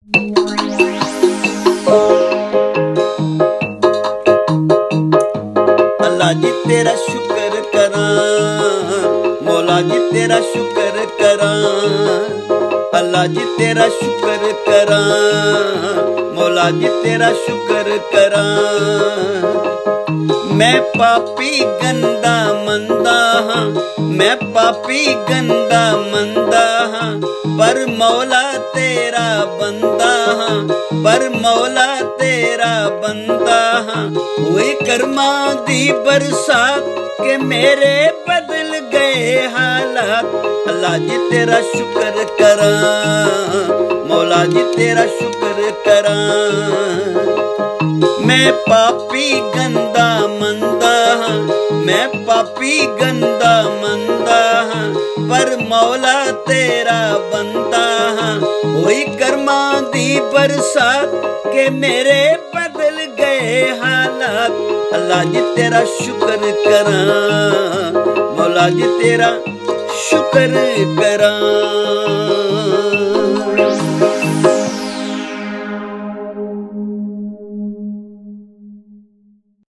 अल्लाह जी तेरा शुक्र करा, मौला जी तेरा शुक्र करा। अल्लाह जी तेरा शुक्र करा, मौला जी तेरा शुक्र करा। मैं पापी गंदा मंदा हाँ, मैं पापी गंदा मंदा हाँ, पर मौला तेरा बंदा हाँ, पर मौला तेरा बंदा हाँ। हुई कर्मा दी बरसात के मेरे बदल गए हालात। अल्लाह जी तेरा शुक्र करा, मौला जी तेरा शुक्र करा। मैं पापी गंदा मंदा हाँ, मैं पापी गंदा मंदा हाँ, पर मौला तेरा बंदा हाँ। हुई कर्मा दी बरसात के मेरे बदल गए हालात। अल्लाह जी तेरा शुक्र करा, मौला जी तेरा शुक्र करा।